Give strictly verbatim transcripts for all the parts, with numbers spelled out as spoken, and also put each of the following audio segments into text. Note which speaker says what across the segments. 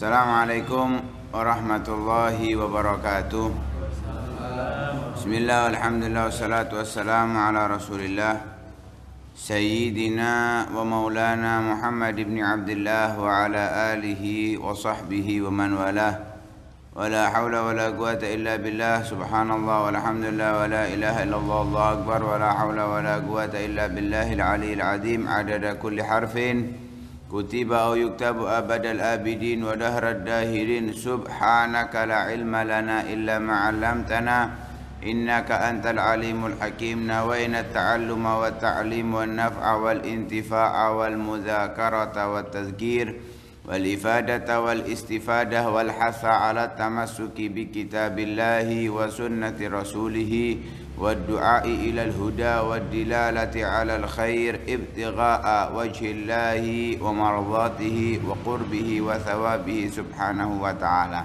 Speaker 1: Assalamualaikum warahmatullahi wabarakatuh. Bismillah, alhamdulillah, wassalatu wassalamu ala rasulillah Sayyidina wa maulana Muhammad ibn Abdullah wa ala alihi wa sahbihi wa man walah. Wa la hawla wa la quwata illa billah. Subhanallah walhamdulillah wa la ilaha illallah, Allahu akbar. Wa la hawla wa la quwata illa billahil aliyyil azim. Adada kulli harfin kutiba au yuktabu abadal abidin wa dahrad dahirin. Subhanaka la ilma lana illa ma 'allamtana innaka antal alimul hakim. Nawayna at-ta'alluma wa at-ta'lim wa an-naf'a wal intifa'a wal mudzakarata wat tadhkir wal ifadata wal istifadah wal hatha 'ala tamassuki bi kitabillahi wa sunnati rasulih والدعاء إلى الهدى والدلالة على الخير ابتغاء وجه الله ومرضاته وقربه وثوابه سبحانه وتعالى.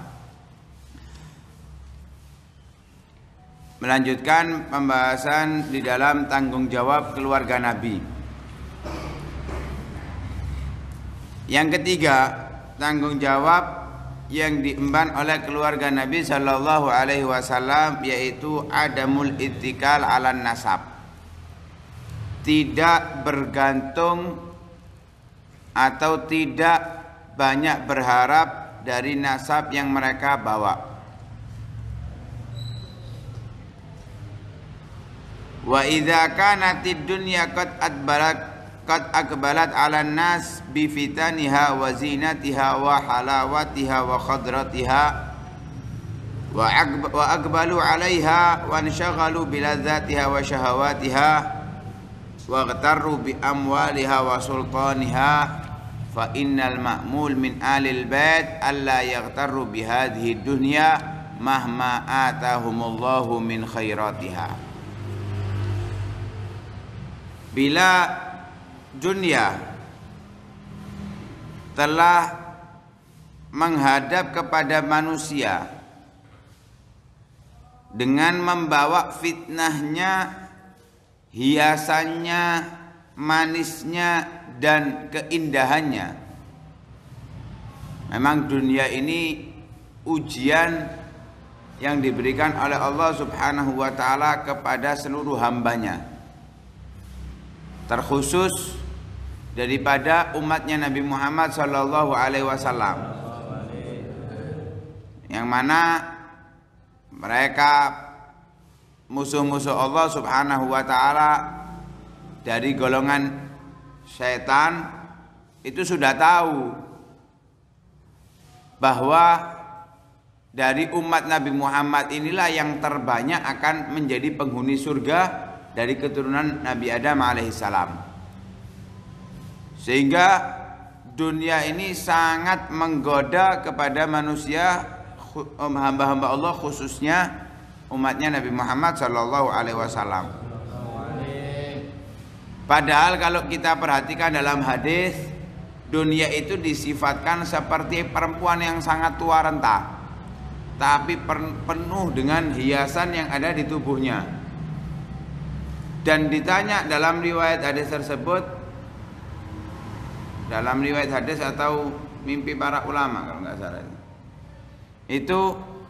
Speaker 1: Melanjutkan pembahasan di dalam tanggung jawab keluarga Nabi. Yang ketiga, tanggung jawab yang diemban oleh keluarga Nabi Sallallahu Alaihi Wasallam, yaitu adamul ittikal ala nasab, tidak bergantung atau tidak banyak berharap dari nasab yang mereka bawa. Wa idza kanatid dunya qad adbarat qad akbalat 'alan nas bi fitaniha wa zinatiha wa halawatiha wa khadratiha wa wa aqbalu 'alaiha wa anshaghalu bi ladzatiha wa shahawatiha wa ghtarru bi amwaliha wa sultaniha fa innal ma'mul min alil bait alla yaghtarru bi hadhihi dunya mahma atahumullahu min khairatiha. Bila dunia telah menghadap kepada manusia dengan membawa fitnahnya, hiasannya, manisnya, dan keindahannya. Memang dunia ini ujian yang diberikan oleh Allah Subhanahu wa ta'ala kepada seluruh hambanya, terkhusus daripada umatnya Nabi Muhammad Sallallahu Alaihi Wasallam, yang mana mereka musuh-musuh Allah Subhanahu Wa Taala dari golongan syaitan itu sudah tahu bahwa dari umat Nabi Muhammad inilah yang terbanyak akan menjadi penghuni surga dari keturunan Nabi Adam alaihissalam. Sehingga dunia ini sangat menggoda kepada manusia, hamba-hamba Allah, khususnya umatnya Nabi Muhammad Sallallahu Alaihi Wasallam. Padahal kalau kita perhatikan dalam hadis, dunia itu disifatkan seperti perempuan yang sangat tua renta, tapi penuh dengan hiasan yang ada di tubuhnya. Dan ditanya dalam riwayat hadis tersebut, dalam riwayat hadis atau mimpi para ulama kalau nggak salah, itu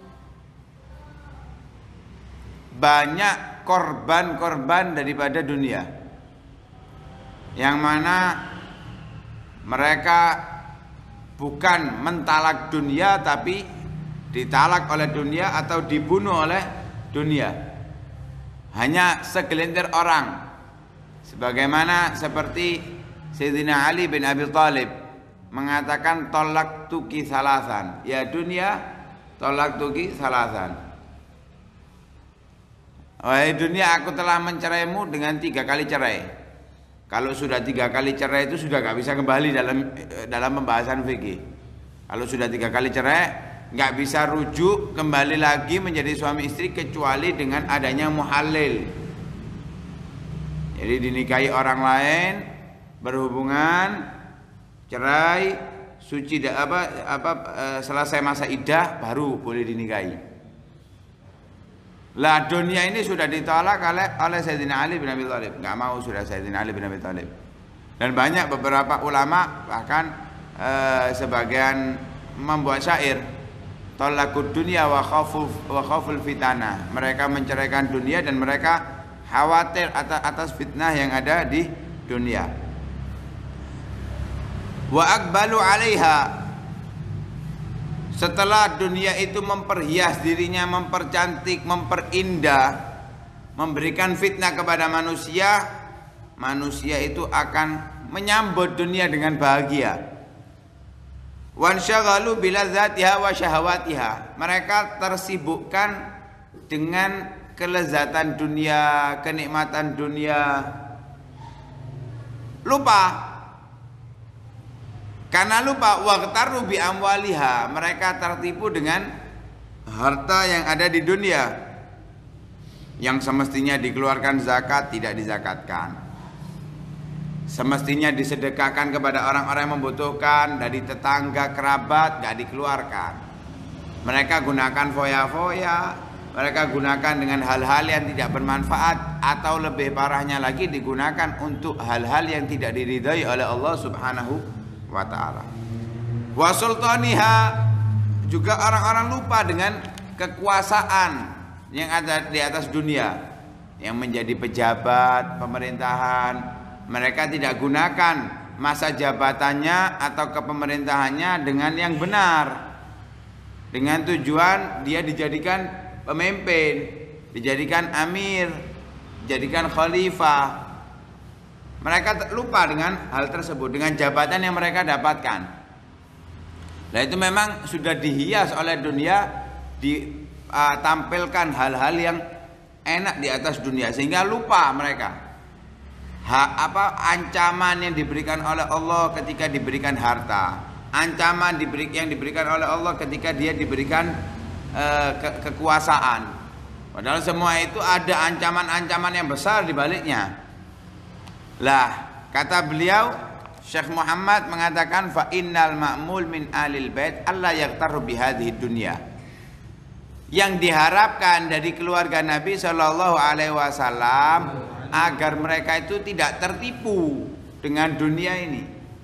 Speaker 1: banyak korban-korban daripada dunia, yang mana mereka bukan mentalak dunia tapi ditalak oleh dunia atau dibunuh oleh dunia. Hanya segelintir orang, sebagaimana seperti Sayyidina Ali bin Abi Thalib mengatakan tolak tuki salasan, ya dunia tolak tuki salasan, wahai dunia aku telah menceraimu dengan tiga kali cerai. Kalau sudah tiga kali cerai itu sudah gak bisa kembali dalam dalam pembahasan fikih. Kalau sudah tiga kali cerai nggak bisa rujuk kembali lagi menjadi suami istri kecuali dengan adanya muhalil. Jadi dinikahi orang lain, berhubungan, cerai, suci apa apa e, selesai masa iddah baru boleh dinikahi. Lah dunia ini sudah ditolak oleh oleh Sayyidina Ali bin Abi Thalib, nggak mau sudah Sayyidina Ali bin Abi Thalib. Dan banyak beberapa ulama bahkan e, sebagian membuat syair, talaqud dunya wa khaful wa khaful fitana. Mereka menceraikan dunia dan mereka khawatir atas, atas fitnah yang ada di dunia. Wa aqbalu 'alaiha. Setelah dunia itu memperhias dirinya, mempercantik, memperindah, memberikan fitnah kepada manusia, manusia itu akan menyambut dunia dengan bahagia. Wansyaghalu biladzatiha wa syahawatiha. Mereka tersibukkan dengan kelezatan dunia, kenikmatan dunia. Lupa. Karena lupa waqtaru bi amwaliha. Mereka tertipu dengan harta yang ada di dunia, yang semestinya dikeluarkan zakat tidak dizakatkan. Semestinya disedekahkan kepada orang-orang yang membutuhkan, dari tetangga kerabat gak dikeluarkan. Mereka gunakan foya-foya, mereka gunakan dengan hal-hal yang tidak bermanfaat, atau lebih parahnya lagi digunakan untuk hal-hal yang tidak diridhai oleh Allah Subhanahu wa ta'ala. Wa sultaniha, juga orang-orang lupa dengan kekuasaan yang ada di atas dunia, yang menjadi pejabat pemerintahan. Mereka tidak gunakan masa jabatannya atau kepemerintahannya dengan yang benar, dengan tujuan dia dijadikan pemimpin, dijadikan amir, dijadikan khalifah. Mereka lupa dengan hal tersebut, dengan jabatan yang mereka dapatkan. Nah, itu memang sudah dihias oleh dunia, ditampilkan hal-hal yang enak di atas dunia, sehingga lupa mereka Ha, apa ancaman yang diberikan oleh Allah ketika diberikan harta, ancaman diberi, yang diberikan oleh Allah ketika dia diberikan uh, ke, kekuasaan. Padahal semua itu ada ancaman-ancaman yang besar di baliknya. Lah, kata beliau, Syekh Muhammad mengatakan, fa innal ma'mul min alil bait alla yaghtaru bihadhihi dunya. Yang diharapkan dari keluarga Nabi Shallallahu Alaihi Wasallam agar mereka itu tidak tertipu dengan dunia ini,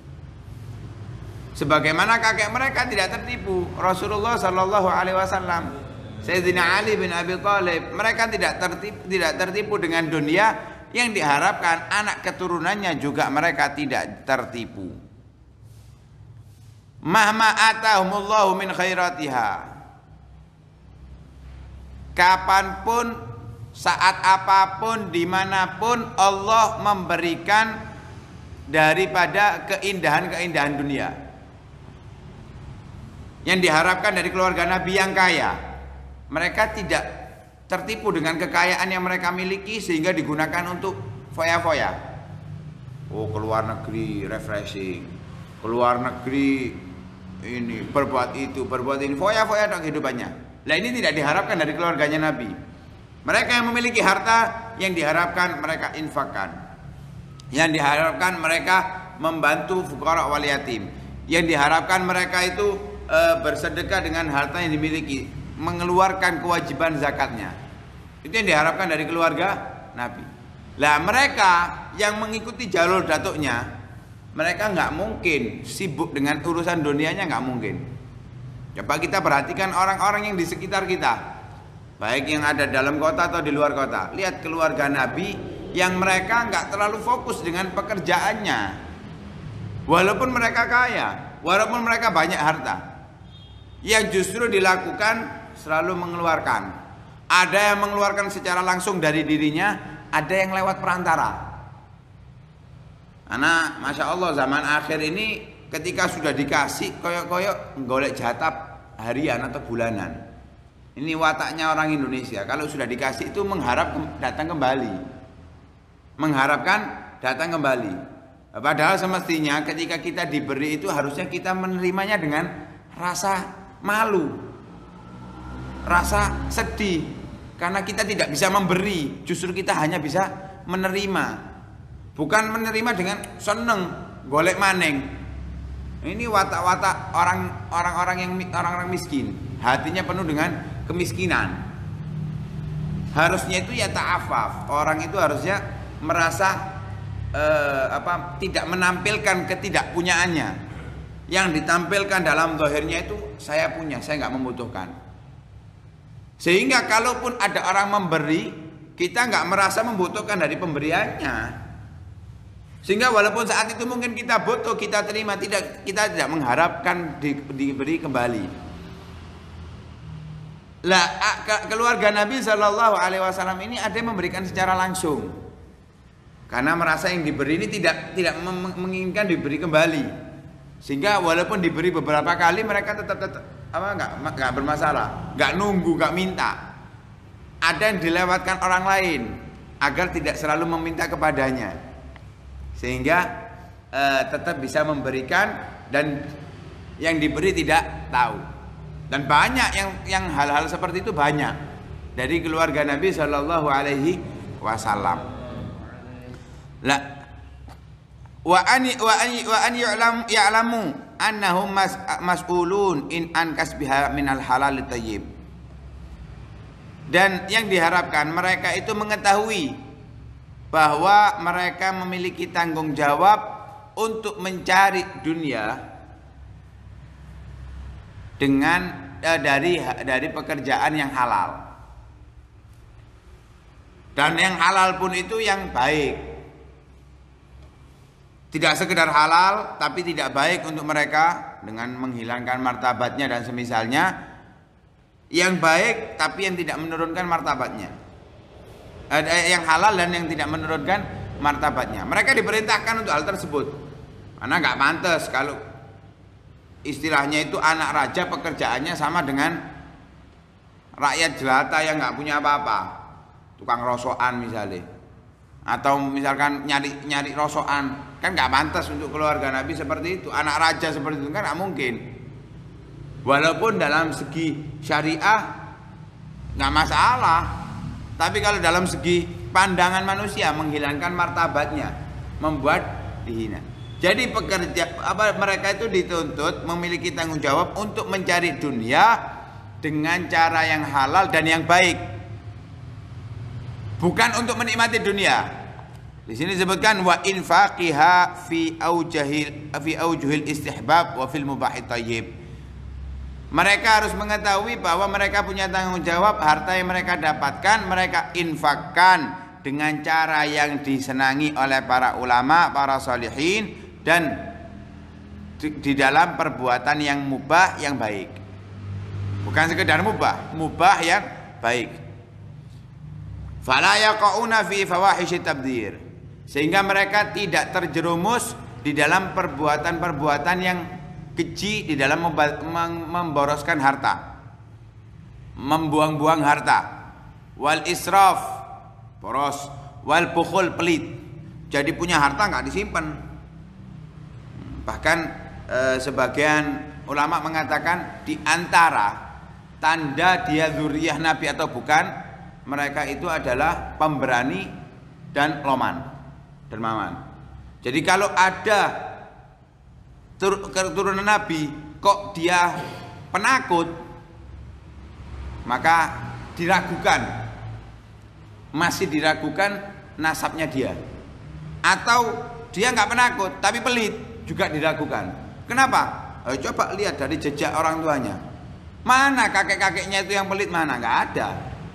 Speaker 1: sebagaimana kakek mereka tidak tertipu. Rasulullah Shallallahu Alaihi Wasallam, Sayyidina Ali bin Abi Thalib, mereka tidak tertipu, tidak tertipu dengan dunia. Yang diharapkan anak keturunannya juga mereka tidak tertipu. Mahma atahumullahu min khairatiha, kapanpun, saat apapun, dimanapun Allah memberikan daripada keindahan-keindahan dunia. Yang diharapkan dari keluarga Nabi yang kaya, mereka tidak tertipu dengan kekayaan yang mereka miliki sehingga digunakan untuk foya-foya. Oh, keluar negeri refreshing, keluar negeri ini berbuat itu, berbuat ini, foya-foya dong kehidupannya. Nah, ini tidak diharapkan dari keluarganya Nabi. Mereka yang memiliki harta, yang diharapkan mereka infakkan, yang diharapkan mereka membantu fuqara wal yatim, yang diharapkan mereka itu e, bersedekah dengan harta yang dimiliki, mengeluarkan kewajiban zakatnya. Itu yang diharapkan dari keluarga Nabi. Lah, mereka yang mengikuti jalur datuknya, mereka nggak mungkin sibuk dengan urusan dunianya, nggak mungkin. Coba kita perhatikan orang-orang yang di sekitar kita, baik yang ada dalam kota atau di luar kota. Lihat keluarga Nabi yang mereka nggak terlalu fokus dengan pekerjaannya, walaupun mereka kaya, walaupun mereka banyak harta. Yang justru dilakukan selalu mengeluarkan. Ada yang mengeluarkan secara langsung dari dirinya, ada yang lewat perantara. Karena Masya Allah zaman akhir ini, ketika sudah dikasih koyok-koyok golek jatah harian atau bulanan. Ini wataknya orang Indonesia. Kalau sudah dikasih itu mengharap datang kembali, mengharapkan datang kembali. Padahal semestinya ketika kita diberi itu harusnya kita menerimanya dengan rasa malu, rasa sedih, karena kita tidak bisa memberi. Justru kita hanya bisa menerima, bukan menerima dengan seneng golek maneng. Ini watak-watak orang orang-orang yang orang-orang miskin, hatinya penuh dengan kemiskinan. Harusnya itu ya ta'afaf. Orang itu harusnya merasa eh, apa tidak menampilkan ketidakpunyaannya. Yang ditampilkan dalam zahirnya itu saya punya, saya nggak membutuhkan. Sehingga kalaupun ada orang memberi, kita nggak merasa membutuhkan dari pemberiannya. Sehingga walaupun saat itu mungkin kita butuh, kita terima, tidak kita tidak mengharapkan di, diberi kembali. Lah keluarga Nabi Shallallahu Alaihi Wasallam ini ada yang memberikan secara langsung, karena merasa yang diberi ini tidak tidak menginginkan diberi kembali, sehingga walaupun diberi beberapa kali mereka tetap tetap apa nggak nggak bermasalah, nggak nunggu, nggak minta. Ada yang dilewatkan orang lain agar tidak selalu meminta kepadanya, sehingga eh, tetap bisa memberikan dan yang diberi tidak tahu. Dan banyak yang yang hal-hal seperti itu banyak dari keluarga Nabi Shallallahu Alaihi Wasallam. La wa ani wa ani wa an ya'lam ya'lamu annahum mas, mas'ulun in an kasbiha minal halal thayyib. Dan yang diharapkan mereka itu mengetahui bahwa mereka memiliki tanggung jawab untuk mencari dunia dengan eh, dari dari pekerjaan yang halal, dan yang halal pun itu yang baik, tidak sekedar halal tapi tidak baik untuk mereka dengan menghilangkan martabatnya dan semisalnya, yang baik tapi yang tidak menurunkan martabatnya, eh, yang halal dan yang tidak menurunkan martabatnya. Mereka diperintahkan untuk hal tersebut karena nggak pantas kalau istilahnya itu anak raja pekerjaannya sama dengan rakyat jelata yang nggak punya apa-apa, tukang rosokan misalnya, atau misalkan nyari nyari rosokan, kan nggak pantas untuk keluarga Nabi seperti itu. Anak raja seperti itu kan nggak mungkin. Walaupun dalam segi syariah nggak masalah, tapi kalau dalam segi pandangan manusia menghilangkan martabatnya, membuat dihina. Jadi pekerja apa mereka itu dituntut memiliki tanggung jawab untuk mencari dunia dengan cara yang halal dan yang baik. Bukan untuk menikmati dunia. Di sini disebutkan wa infaqiha fi aujahil fi aujuhil istihbab wa fil mubah thayyib. Mereka harus mengetahui bahwa mereka punya tanggung jawab, harta yang mereka dapatkan mereka infakkan dengan cara yang disenangi oleh para ulama, para salihin, dan di dalam perbuatan yang mubah yang baik. Bukan sekedar mubah, mubah yang baik. Fala yaqauna fi fawahisyit tabdzir. Sehingga mereka tidak terjerumus di dalam perbuatan-perbuatan yang keji, di dalam memboroskan harta, membuang-buang harta. Wal israf, boros. Wal bukhul, pelit. Jadi punya harta nggak disimpan. Bahkan eh, sebagian ulama mengatakan di antara tanda dia zuriyah Nabi atau bukan, mereka itu adalah pemberani dan loman, dermawan. Jadi kalau ada tur keturunan Nabi kok dia penakut, maka diragukan, masih diragukan nasabnya dia. Atau dia nggak penakut tapi pelit, juga diragukan. Kenapa? Eh, coba lihat dari jejak orang tuanya. Mana kakek-kakeknya itu yang pelit, mana? Nggak ada.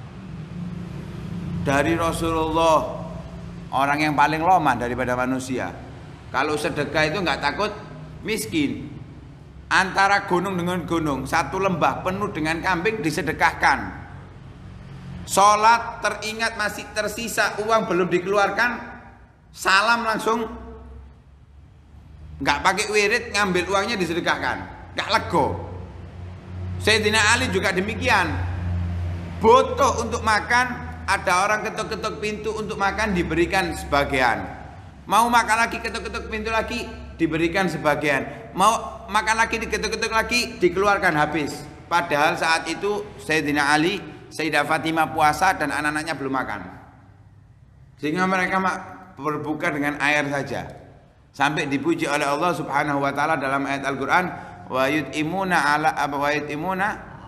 Speaker 1: Dari Rasulullah, orang yang paling lemah daripada manusia. Kalau sedekah itu nggak takut miskin. Antara gunung dengan gunung, satu lembah penuh dengan kambing disedekahkan. Sholat teringat masih tersisa uang belum dikeluarkan, salam langsung. Nggak pakai wirid, ngambil uangnya disedekahkan, nggak lego. Sayyidina Ali juga demikian. Butuh untuk makan, ada orang ketuk-ketuk pintu untuk makan, diberikan sebagian. Mau makan lagi, ketuk-ketuk pintu lagi, diberikan sebagian. Mau makan lagi, diketuk-ketuk lagi, dikeluarkan habis. Padahal saat itu Sayyidina Ali, Sayyidah Fatimah puasa dan anak-anaknya belum makan. Sehingga mereka berbuka dengan air saja. Sampai dipuji oleh Allah Subhanahu wa taala dalam ayat Al-Qur'an, wa yut'imuna ala wa yut'imuna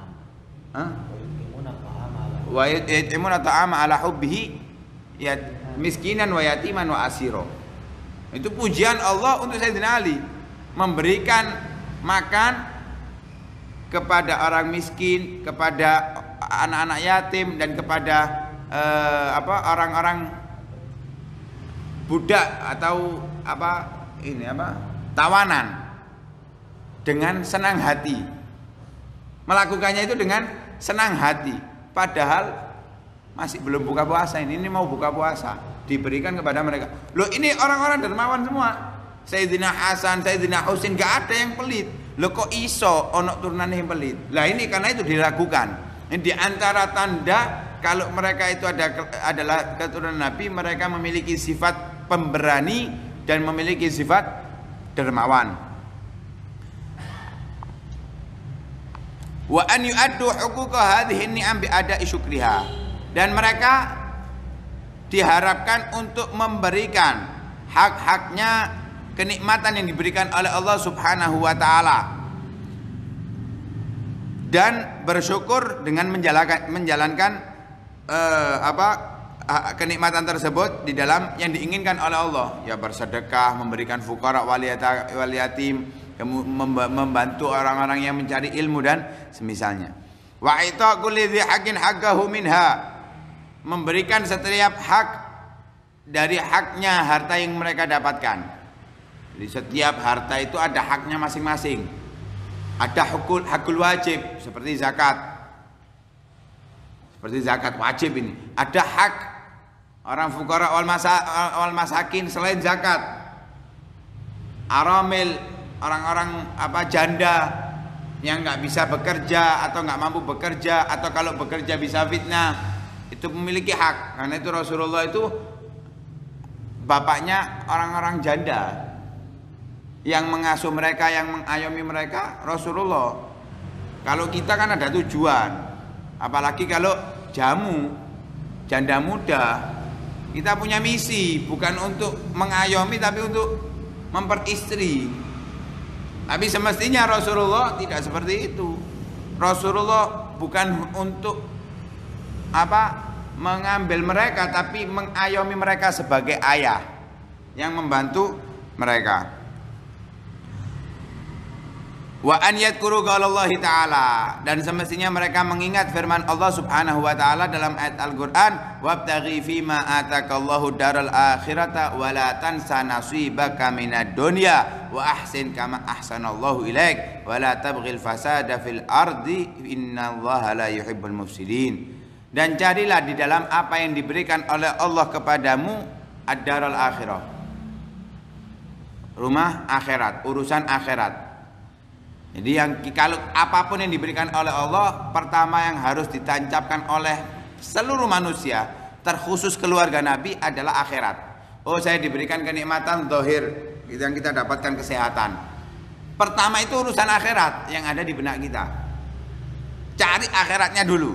Speaker 1: wa yut'imuna ta'ama ala hubbihi ya miskinan wa yatiman wa asiro. Itu pujian Allah untuk Sayyidina Ali, memberikan makan kepada orang miskin, kepada anak-anak yatim, dan kepada eh, apa orang-orang budak atau apa ini apa tawanan dengan senang hati. Melakukannya itu dengan senang hati, padahal masih belum buka puasa ini, ini mau buka puasa, diberikan kepada mereka. Loh, ini orang-orang dermawan semua. Sayyidina Hasan, Sayyidina Husain, gak ada yang pelit. Loh, kok iso ono turunan yang pelit? Lah ini karena itu diragukan. Ini di antara tanda kalau mereka itu ada adalah keturunan Nabi, mereka memiliki sifat pemberani dan memiliki sifat dermawan. Wa an yu'addu huquqa hadhihi ni'am bi ada'i syukriha. Dan mereka diharapkan untuk memberikan hak-haknya, kenikmatan yang diberikan oleh Allah Subhanahu wa taala, dan bersyukur dengan menjalankan menjalankan eh, apa kenikmatan tersebut di dalam yang diinginkan oleh Allah, ya bersedekah, memberikan fuqara wal yatim, membantu orang-orang yang mencari ilmu dan semisalnya. Wa ita kulli dzi haqqin haqqahu minha, memberikan setiap hak dari haknya harta yang mereka dapatkan. Jadi setiap harta itu ada haknya masing-masing. Ada hukul hakul wajib seperti zakat. Seperti zakat wajib ini. Ada hak orang fuqara wal masa, wal masakin selain zakat. Aramil, orang-orang apa janda yang nggak bisa bekerja atau nggak mampu bekerja, atau kalau bekerja bisa fitnah, itu memiliki hak. Karena itu Rasulullah itu bapaknya orang-orang janda, yang mengasuh mereka, yang mengayomi mereka Rasulullah. Kalau kita kan ada tujuan, apalagi kalau jamu, janda muda, kita punya misi, bukan untuk mengayomi tapi untuk memperistri. Tapi semestinya Rasulullah tidak seperti itu. Rasulullah bukan untuk apa mengambil mereka, tapi mengayomi mereka sebagai ayah yang membantu mereka. Wa an yadhkuru qaulallahi ta'ala, dan semestinya mereka mengingat firman Allah Subhanahu wa taala dalam ayat Al-Qur'an, wabtaghi fima atakallahu daral akhirata wa la tansa nasibaka minad dunya wa ahsin kama ahsanallahu ilaik wa la tabghil fasada fil ardi innallaha la yuhibbul mufsidin. Dan carilah di dalam apa yang diberikan oleh Allah kepadamu ad-daral akhirah, rumah akhirat, urusan akhirat. Jadi yang kalau apapun yang diberikan oleh Allah, pertama yang harus ditancapkan oleh seluruh manusia, terkhusus keluarga Nabi, adalah akhirat. Oh, saya diberikan kenikmatan zahir, yang kita dapatkan kesehatan. Pertama itu urusan akhirat yang ada di benak kita. Cari akhiratnya dulu.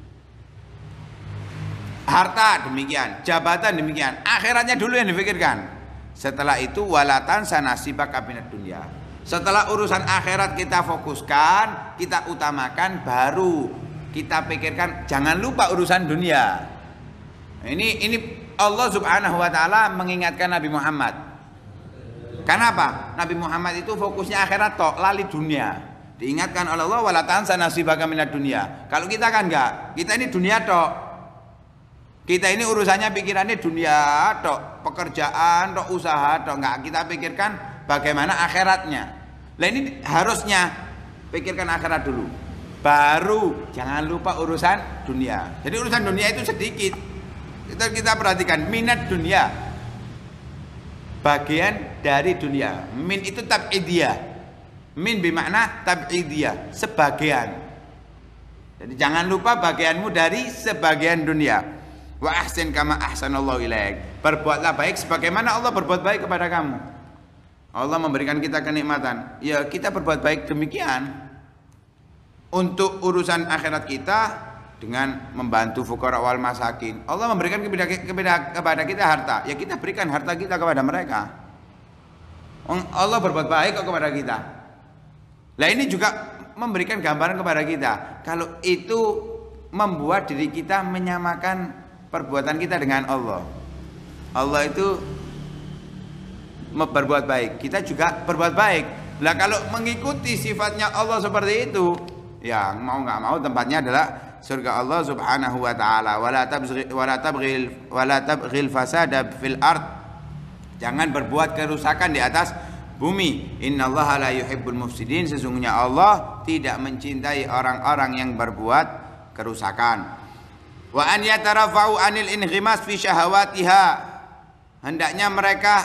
Speaker 1: Harta demikian, jabatan demikian, akhiratnya dulu yang dipikirkan. Setelah itu walatan sanasibaka minad dunya. Setelah urusan akhirat kita fokuskan, kita utamakan, baru kita pikirkan, jangan lupa urusan dunia. Ini ini Allah Subhanahu wa taala mengingatkan Nabi Muhammad. Kenapa? Nabi Muhammad itu fokusnya akhirat tok, lali dunia. Diingatkan oleh Allah wala tansa nasibaka minad dunya. Kalau kita kan enggak, kita ini dunia tok. Kita ini urusannya pikirannya dunia tok, pekerjaan tok, usaha tok, enggak kita pikirkan bagaimana akhiratnya. Lah ini harusnya pikirkan akhirat dulu, baru jangan lupa urusan dunia. Jadi urusan dunia itu sedikit. Kita kita perhatikan minat dunia, bagian dari dunia. Min itu tab'idiyah. Min bermakna tab'idiyah, sebagian. Jadi jangan lupa bagianmu dari sebagian dunia. Wa ahsin kama ahsanallahu ilaik. Berbuatlah baik sebagaimana Allah berbuat baik kepada kamu. Allah memberikan kita kenikmatan, ya kita berbuat baik demikian. Untuk urusan akhirat kita dengan membantu fuqara wal masakin, Allah memberikan kepada, kepada, kepada kita harta, ya kita berikan harta kita kepada mereka. Allah berbuat baik kepada kita. Nah ini juga memberikan gambaran kepada kita, kalau itu membuat diri kita menyamakan perbuatan kita dengan Allah. Allah itu berbuat baik, kita juga berbuat baik. Lah kalau mengikuti sifatnya Allah seperti itu, ya mau nggak mau tempatnya adalah surga Allah Subhanahu wa taala. Wala tabghil wala tabghil wala tabghil fasada fil ard. Jangan berbuat kerusakan di atas bumi. Innallaha la yuhibbul mufsidin. Sesungguhnya Allah tidak mencintai orang-orang yang berbuat kerusakan. Wa an yatarafa'u anil inghimas fi syahawatiha. Hendaknya mereka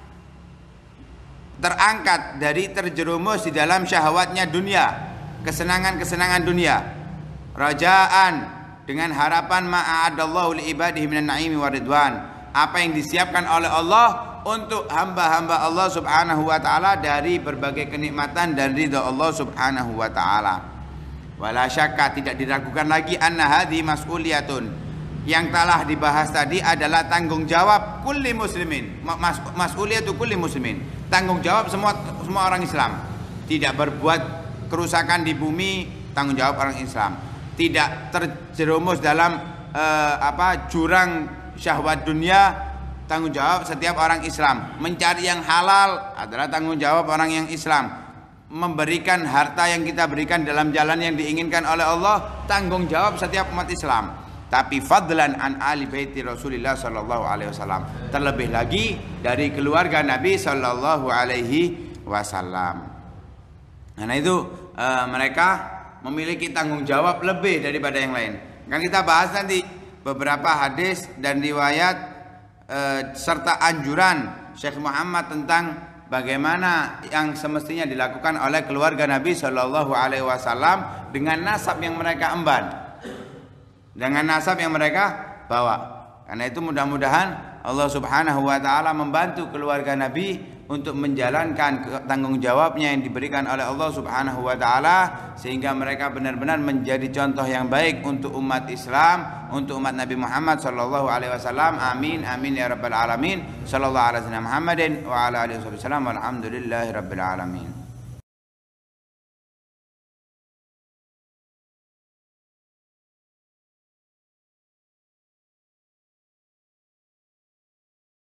Speaker 1: terangkat dari terjerumus di dalam syahwatnya dunia, kesenangan-kesenangan dunia. Rajaan, dengan harapan ma'adallahu li ibadihi minan na'imi waridwan. Apa yang disiapkan oleh Allah untuk hamba-hamba Allah Subhanahu wa taala dari berbagai kenikmatan dan ridha Allah Subhanahu wa taala. Wala syakka, tidak diragukan lagi, anna hadhi mas'uliyatun, yang telah dibahas tadi adalah tanggung jawab kulli muslimin. Mas, mas'uliyatu kulli muslimin, tanggung jawab semua semua orang Islam. Tidak berbuat kerusakan di bumi, tanggung jawab orang Islam. Tidak terjerumus dalam uh, apa jurang syahwat dunia, tanggung jawab setiap orang Islam. Mencari yang halal adalah tanggung jawab orang yang Islam. Memberikan harta yang kita berikan dalam jalan yang diinginkan oleh Allah, tanggung jawab setiap umat Islam. Tapi fadlan an ali baiti Rasulillah sallallahu alaihi wasallam, terlebih lagi dari keluarga Nabi sallallahu alaihi wasallam. Karena itu uh, mereka memiliki tanggung jawab lebih daripada yang lain. Kan kita bahas nanti beberapa hadis dan riwayat uh, serta anjuran Syekh Muhammad tentang bagaimana yang semestinya dilakukan oleh keluarga Nabi Shallallahu Alaihi Wasallam dengan nasab yang mereka emban, dengan nasab yang mereka bawa. Karena itu mudah-mudahan Allah Subhanahu Wa Taala membantu keluarga Nabi untuk menjalankan tanggung jawabnya yang diberikan oleh Allah Subhanahu Wa Taala, sehingga mereka benar-benar menjadi contoh yang baik untuk umat Islam, untuk umat Nabi Muhammad Sallallahu Alaihi Wasallam. Amin amin ya rabbal alamin. Sallallahu alaihi wasallam Muhammadin wa ala alihi wasallam. Walhamdulillahi rabbil alamin.